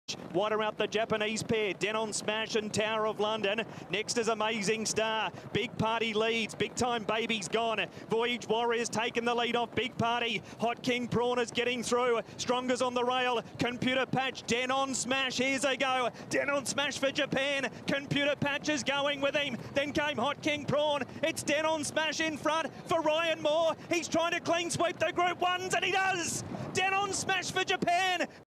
Wider out the Japanese pair, Danon Smash and Tower of London. Next is Amazing Star. Big Party leads. Big Time Baby's gone. Voyage Warriors taking the lead off Big Party. Hot King Prawn is getting through. Strongers on the rail. Computer Patch, Danon Smash. Here's a go. Danon Smash for Japan. Computer Patch is going with him. Then came Hot King Prawn. It's Danon Smash in front for Ryan Moore. He's trying to clean sweep the Group 1s and he does. Danon Smash for Japan.